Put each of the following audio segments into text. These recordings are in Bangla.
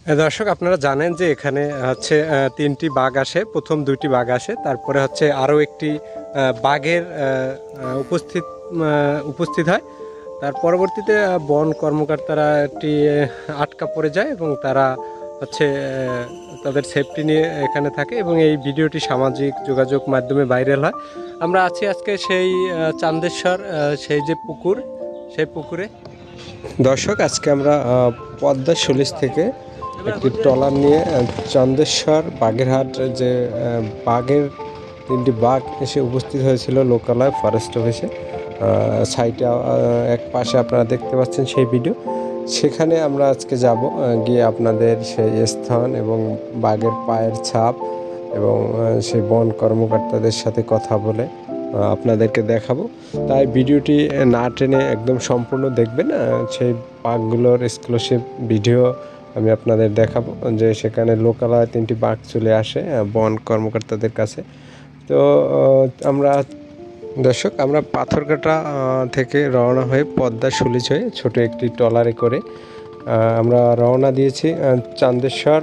দর্শক আপনারা জানেন যে এখানে হচ্ছে তিনটি বাঘ আসে, প্রথম দুইটি বাঘ আসে, তারপরে হচ্ছে আরও একটি বাঘের উপস্থিত হয়। তার পরবর্তীতে বন কর্মকর্তারা একটি আটকা পড়ে যায় এবং তারা হচ্ছে তাদের সেফটি নিয়ে এখানে থাকে এবং এই ভিডিওটি সামাজিক যোগাযোগ মাধ্যমে ভাইরাল হয়। আমরা আছি আজকে সেই চান্দেশ্বর সেই যে পুকুর, সেই পুকুরে। দর্শক আজকে আমরা পদ্মা সুলিশ থেকে একটি ট্রলার নিয়ে চান্দেশ্বর বাগেরহাট যে বাঘের তিনটি বাঘ এসে উপস্থিত হয়েছিল লোকালয় ফরেস্ট অফিসে সাইটে এক পাশে আপনারা দেখতে পাচ্ছেন সেই ভিডিও। সেখানে আমরা আজকে যাব, গিয়ে আপনাদের সেই স্থান এবং বাঘের পায়ের ছাপ এবং সেই বন কর্মকর্তাদের সাথে কথা বলে আপনাদেরকে দেখাবো। তাই ভিডিওটি না টেনে একদম সম্পূর্ণ দেখবেন। সেই বাঘগুলোর এক্সক্লুসিভ ভিডিও আমি আপনাদের দেখাবো, যে সেখানে লোকালয় তিনটি বাঘ চলে আসে বন কর্মকর্তাদের কাছে। তো আমরা পাথরঘাটা থেকে রওনা হয়ে পদ্মা সুলিচ হয়ে ছোট একটি ট্রলারে করে আমরা রওনা দিয়েছি চান্দেশ্বর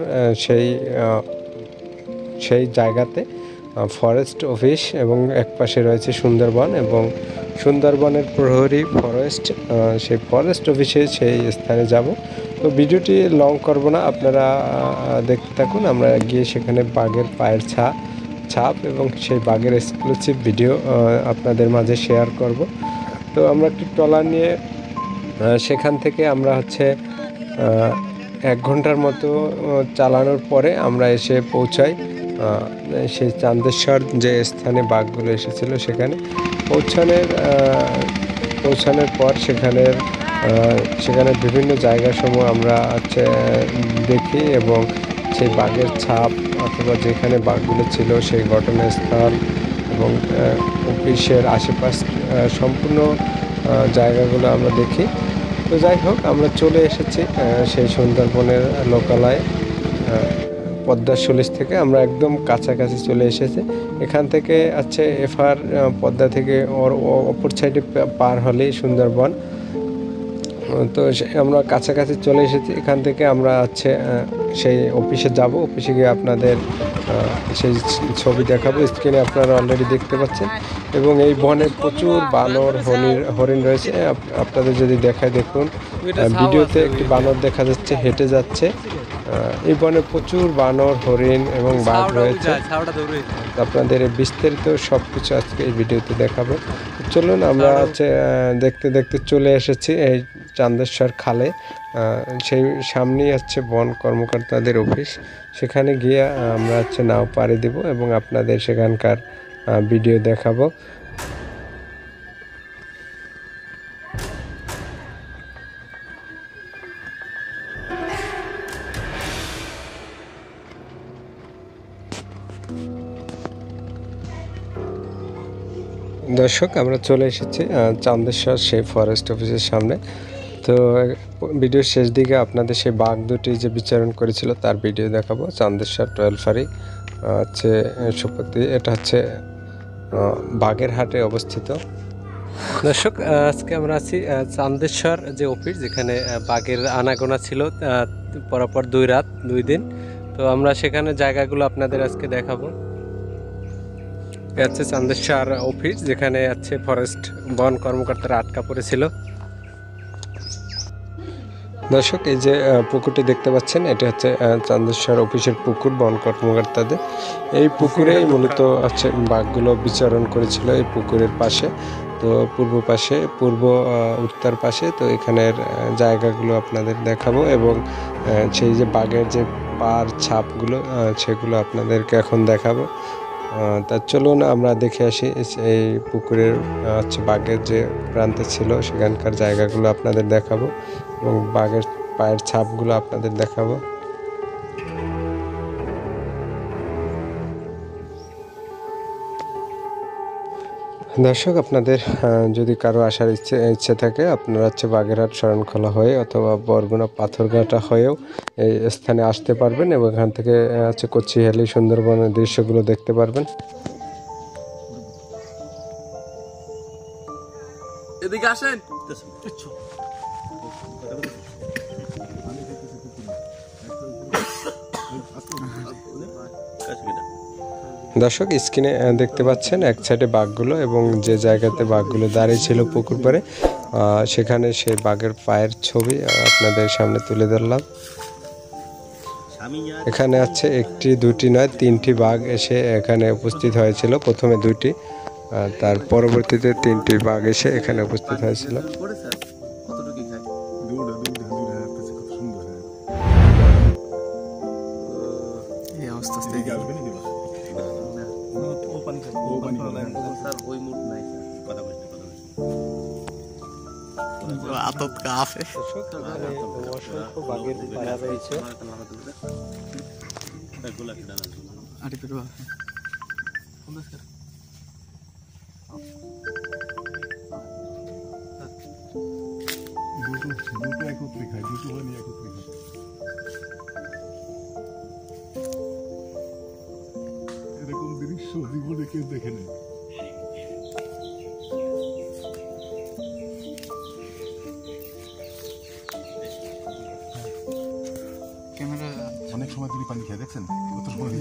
সেই জায়গাতে। ফরেস্ট অফিস এবং এক পাশে রয়েছে সুন্দরবন এবং সুন্দরবনের প্রহরী ফরেস্ট, সেই ফরেস্ট অফিসে সেই স্থানে যাব। তো ভিডিওটি লং করব না, আপনারা দেখতে থাকুন। আমরা গিয়ে সেখানে বাঘের পায়ের ছাপ এবং সেই বাঘের এক্সক্লুসিভ ভিডিও আপনাদের মাঝে শেয়ার করব। তো আমরা একটি ট্রলার নিয়ে সেখান থেকে আমরা হচ্ছে 1 ঘন্টার মতো চালানোর পরে আমরা এসে পৌঁছাই সেই চান্দেশ্বর যে স্থানে বাঘগুলো এসেছিল সেখানে। পৌঁছানোর পর সেখানে বিভিন্ন জায়গাসমূহ আমরা হচ্ছে দেখি এবং সেই বাঘের ছাপ অথবা যেখানে বাঘগুলো ছিল সেই ঘটনাস্থল এবং অফিসের আশেপাশ সম্পূর্ণ জায়গাগুলো আমরা দেখি। তো যাই হোক, আমরা চলে এসেছি সেই সুন্দরবনের লোকালয় পদ্মা সুলিশ থেকে। আমরা একদম কাছাকাছি চলে এসেছি। এখান থেকে আছে এফআর পদ্মা থেকে অপর সাইডে পার হলেই সুন্দরবন। তো আমরা কাছাকাছি চলে এসেছি। এখান থেকে আমরা সেই অফিসে যাব। অফিসে গিয়ে আপনাদের সেই ছবি দেখাবো। স্ক্রিনে আপনারা অলরেডি দেখতে পাচ্ছেন এবং এই বনে প্রচুর বানর হরিণ রয়েছে। আপনাদের যদি দেখায় দেখুন, ভিডিওতে একটি বানর দেখা যাচ্ছে হেঁটে যাচ্ছে। এই বনে প্রচুর বানর হরিণ এবং বাঘ রয়েছে। আপনাদের বিস্তারিত সব কিছু আজকে এই ভিডিওতে দেখাবো। চলুন, আমরা দেখতে দেখতে চলে এসেছি এই চান্দেশ্বর খালে। সেই সামনেই বন কর্মকর্তাদের অফিস। সেখানে গিয়ে আমরা নাও পাড়ি দেব এবং আপনাদের সেখানকার ভিডিও দেখাবো। দর্শক, আমরা চলে এসেছি চান্দেশ্বর সেই ফরেস্ট অফিসের সামনে। তো ভিডিওর শেষ দিকে আপনাদের সেই বাঘ দুটি যে বিচরণ করেছিল তার ভিডিও দেখাবো। চান্দেশ্বর 12 ফাঁড়ি সুপতি, এটা বাগেরহাটে অবস্থিত। দর্শক, আজকে আমরা আছি চান্দেশ্বর যে অফিস, যেখানে বাঘের আনাগোনা ছিল পরপর 2 রাত 2 দিন। তো আমরা সেখানে জায়গাগুলো আপনাদের আজকে দেখাবো। চান্দেশ্বর অফিস, যেখানে ফরেস্ট বন কর্মকর্তারা আটকা পড়েছিল। দর্শক, এই যে পুকুরটি দেখতে পাচ্ছেন, এটা চান্দেশ্বর অফিসের পুকুর বন কর্মকর্তাদের। এই পুকুরেই মূলত বাঘগুলো বিচরণ করেছিল এই পুকুরের পাশে। তো উত্তর পাশে। তো এখানের জায়গাগুলো আপনাদের দেখাবো এবং সেই যে বাঘের যে পার ছাপগুলো সেগুলো আপনাদেরকে এখন দেখাবো। তা চলুন আমরা দেখে আসি এই পুকুরের বাঘের যে প্রান্তে ছিল সেখানকার জায়গাগুলো আপনাদের দেখাবো এবং বাঘের পায়ের ছাপগুলো আপনাদের দেখাবো। দর্শক, আপনাদের যদি কারো আসার ইচ্ছে থাকে, আপনারা বাগেরহাট শরণখোলা হয়ে অথবা বরগুনা পাথরঘাটা হয়েও এই স্থানে আসতে পারবেন এবং এখান থেকে কচিহালি সুন্দরবনের দৃশ্যগুলো দেখতে পারবেন। এদিকে আসেন। দর্শক স্ক্রিনে দেখতে পাচ্ছেন এক সাইডে বাঘগুলো এবং যে জায়গাতে বাঘগুলো দাঁড়িয়ে ছিল পুকুর পাড়ে সেখানে সেই বাঘের পায়ের ছবি আপনাদের সামনে তুলে ধরলাম। এখানে আছে একটি দুটি নয় তিনটি বাঘ এসে এখানে উপস্থিত হয়েছিল। প্রথমে দুইটি, তার পরবর্তীতে তিনটি বাঘ এসে এখানে উপস্থিত হয়েছিল। বাঘের পাড়া রয়েছে। দুটো একত্রে খায়, দুটো পানি একত্রে খায়। এরকম দৃশ্য জীবনে কেউ দেখে নেই। অনেক সময় তুমি পানি খেয়ে দেখছেন কত সময়।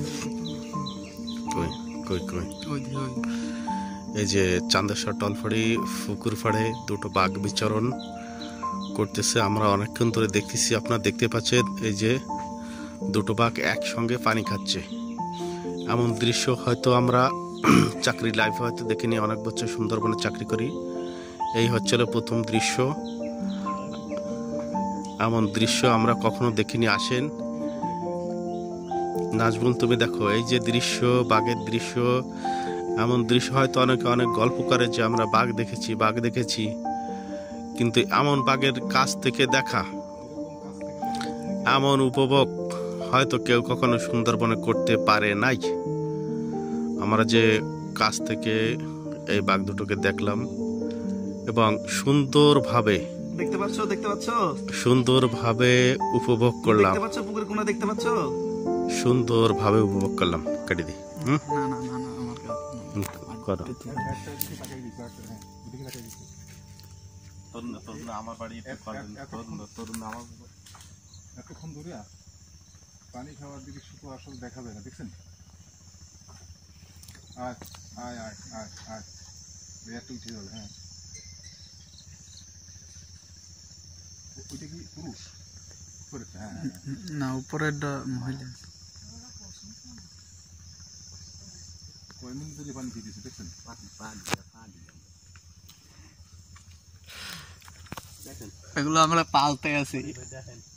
এই যে চান্দেশ্বর টলফাড়ি পুকুর ফাড়ে দুটো বাঘ বিচরণ করতেছে, আমরা অনেকক্ষণ ধরে দেখতেছি। আপনারা দেখতে পাচ্ছেন এই যে দুটো বাঘ একসঙ্গে পানি খাচ্ছে। এমন দৃশ্য হয়তো আমরা চাকরি লাইফে হয়তো দেখিনি, অনেক বছর সুন্দরবনে চাকরি করি। এই হচ্ছিল প্রথম দৃশ্য। এমন দৃশ্য আমরা কখনো দেখিনি। আসেন নাজবুল, তুমি দেখো এই যে দৃশ্য, বাঘের দৃশ্য। এমন দৃশ্য হয়তো অনেকে অনেক গল্প করে যে আমরা বাঘ দেখেছি, কিন্তু এমন বাঘের কাছ থেকে দেখা, এমন উপভোগ হয়তো কেউ কখনো সুন্দরবনে করতে পারে নাই। আমরা যে কাছ থেকে এই বাঘ দুটোকে দেখলাম এবং সুন্দরভাবে উপভোগ করলাম, সুন্দরভাবে উপভোগ করলাম। কেটে দিই আমার বাড়ি এতক্ষণ ধরে পানি খাওয়ার দিকে শুধু আসলে দেখা যায় না, দেখছেন? আয় আয় আয় আয় আয় একটু উঠে যাবে। হ্যাঁ, ওইটা কি পুরুষ করেছে? হ্যাঁ না, উপরেরটা মহিলা। কয় মিনিট ধরে পানি খেয়েছে দেখছেন? এগুলো আমরা পালতে আছি।